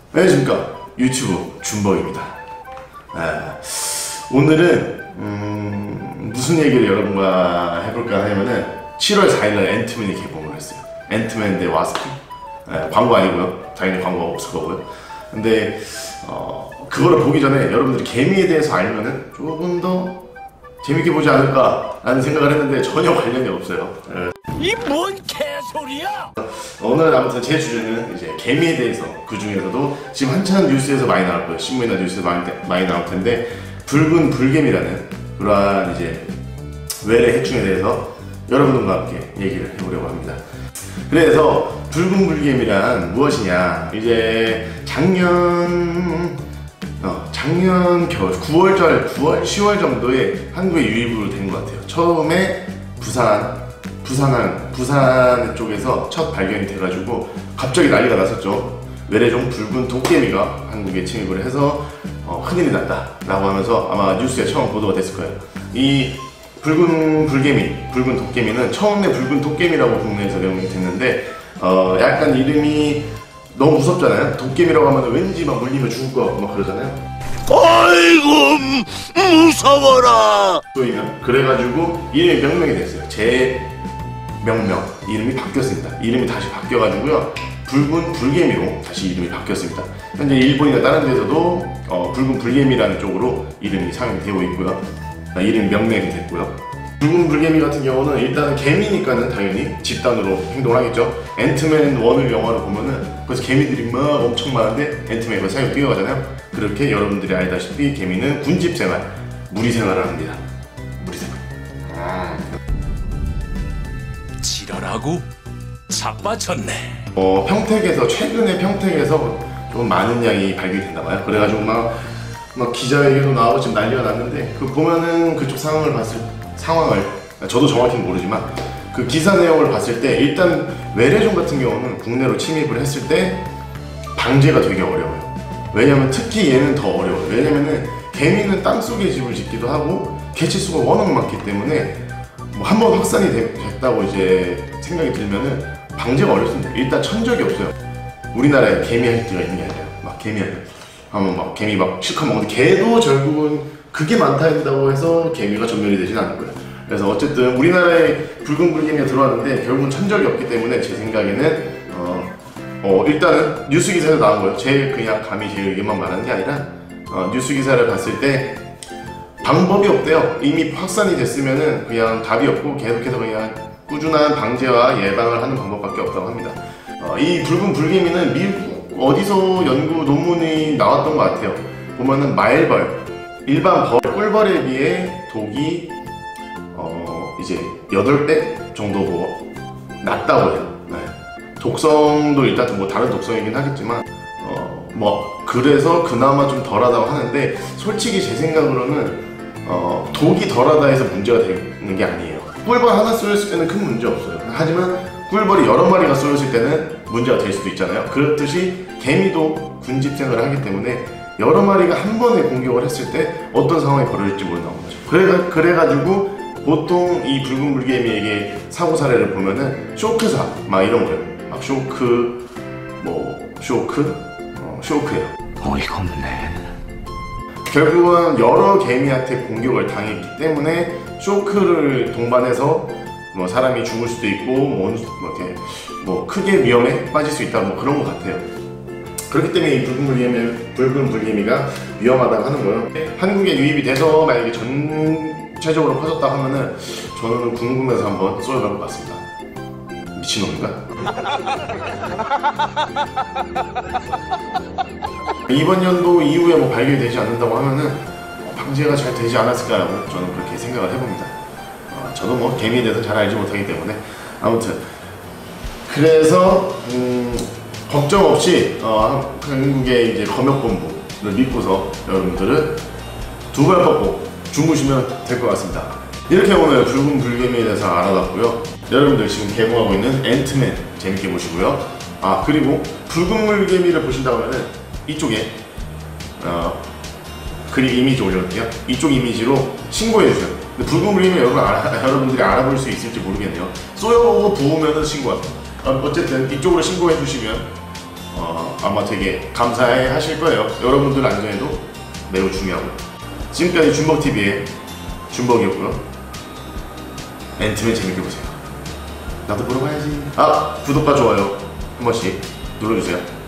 안녕하십니까, 유튜브 준벅입니다. 오늘은 무슨 얘기를 여러분과 해볼까 하면은 7월 4일날 앤트맨이 개봉을 했어요. 앤트맨 대 와스프. 광고 아니고요, 당연히 광고가 없을 거고요. 근데 그거를 보기 전에 여러분들이 개미에 대해서 알면은 조금 더 재밌게 보지 않을까 라는 생각을 했는데 전혀 관련이 없어요. 이 뭔 개소리야! 오늘 아무튼 제 주제는 이제 개미에 대해서, 그 중에서도 지금 한참 뉴스에서 많이 나올 거예요. 신문이나 뉴스에서 많이 나올 텐데, 붉은 불개미라는 그러한 이제 외래 해충에 대해서 여러분들과 함께 얘기를 해보려고 합니다. 그래서 붉은 불개미란 무엇이냐? 이제 작년 겨울 9월, 10월 정도에 한국에 유입으로 된 것 같아요. 처음에 부산 쪽에서 첫 발견이 돼가지고 갑자기 난리가 났었죠. 외래종 붉은 도깨미가 한국에 침입을 해서 큰일이 났다 라고 하면서 아마 뉴스에 처음 보도가 됐을 거예요. 이 붉은 도깨미는 처음에 붉은 도깨미라고 국내에서 명명이 됐는데, 약간 이름이 너무 무섭잖아요. 도깨미라고 하면 왠지 막 물리면 죽을 거 막 그러잖아요. 아이고 무서워라. 그래가지고 이름이 명명이 됐어요. 명명 이름이 바뀌었습니다. 이름이 다시 바뀌어가지고요, 붉은 불개미로 다시 이름이 바뀌었습니다. 현재 일본이나 다른 데서도 붉은 불개미라는 쪽으로 이름이 사용이 되고 있고요. 이름이 명명이 됐고요. 붉은 불개미 같은 경우는 일단은 개미니까는 당연히 집단으로 행동을 하겠죠. 앤트맨 1을 영화를 보면은 그래서 개미들이 막 엄청 많은데 앤트맨이 그 사이로 뛰어가잖아요. 그렇게 여러분들이 알다시피 개미는 군집 생활, 무리 생활을 합니다. 무리 생활. 지랄하고 자빠졌네. 최근에 평택에서 좀 많은 양이 발견이 된다봐요. 그래가지고 막 기자회견도 나오고 지금 난리가 났는데, 그 보면은 그쪽 상황을 저도 정확히는 모르지만 그 기사 내용을 봤을 때 일단 외래종 같은 경우는 국내로 침입을 했을 때 방제가 되게 어려워요. 왜냐면 특히 얘는 더 어려워요. 왜냐면은 개미는 땅속에 집을 짓기도 하고 개체수가 워낙 많기 때문에 한번 확산이 됐다고 이제 생각이 들면은 방제가 어렵습니다. 일단 천적이 없어요. 우리나라에 개미 할지가 있는 게 아니라 하면 개미 실컷 먹는데, 개도 결국은 그게 많다 한다고 해서 개미가 전멸이 되진 않을 거예요. 그래서 어쨌든 우리나라에 붉은 불개미가 들어왔는데 결국은 천적이 없기 때문에 제 생각에는 일단은 뉴스 기사에서 나온 거예요. 감히 제 의견만 말하는 게 아니라 뉴스 기사를 봤을 때 방법이 없대요. 이미 확산이 됐으면은 그냥 답이 없고 계속해서 그냥 꾸준한 방제와 예방을 하는 방법밖에 없다고 합니다. 이 붉은 불개미는 미국 어디서 연구 논문이 나왔던 것 같아요. 보면은 말벌, 일반 꿀벌에 비해 독이 이제 8배 정도 낮다고 해요. 네. 독성도 일단 다른 독성이긴 하겠지만 그래서 그나마 좀 덜하다고 하는데, 솔직히 제 생각으로는 독이 덜하다 해서 문제가 되는 게 아니에요. 꿀벌 하나 쏘였을 때는 큰 문제 없어요. 하지만 꿀벌이 여러 마리가 쏘였을 때는 문제가 될 수도 있잖아요. 그렇듯이 개미도 군집 생활을 하기 때문에 여러 마리가 한 번에 공격을 했을 때 어떤 상황이 벌어질지 모른다는 거죠. 그래가지고 보통 이 붉은 불개미에게 사고 사례를 보면은 쇼크사 이런 거예요. 쇼크예요. 어이가 없네. 결국은 여러 개미한테 공격을 당했기 때문에 쇼크를 동반해서 사람이 죽을 수도 있고 크게 위험에 빠질 수 있다 그런 것 같아요. 그렇기 때문에 이 붉은 불개미가 위험하다고 하는 거예요. 한국에 유입이 돼서 만약에 전체적으로 퍼졌다 하면은 저는 궁금해서 한번 쏘여볼 것 같습니다. 미친놈인가? 이번 연도 이후에 발견이 되지 않는다고 하면은 방제가 잘 되지 않았을까라고 저는 그렇게 생각을 해봅니다. 저도 개미에 대해서 잘 알지 못하기 때문에. 아무튼 그래서 걱정 없이 한국의 이제 검역본부를 믿고서 여러분들은 두 발 뻗고 주무시면 될 것 같습니다. 이렇게 오늘 붉은 불개미에 대해서 알아봤고요. 여러분들 지금 개봉하고 있는 앤트맨 재밌게 보시고요. 그리고 붉은 불개미를 보신다고 하면은 이쪽에 그림 이미지 올려놓을게요. 이쪽 이미지로 신고해주세요. 붉은 불개미 여러분들이 알아볼 수 있을지 모르겠네요. 쏘여보고 부으면은 신고합니다. 어쨌든 이쪽으로 신고해주시면 아마 되게 감사해 하실 거예요. 여러분들 안전에도 매우 중요하고요. 지금까지 준벅TV의 준벅이었고요. 앤트맨 재밌게 보세요. 나도 보러 가야지. 구독과 좋아요 한 번씩 눌러주세요.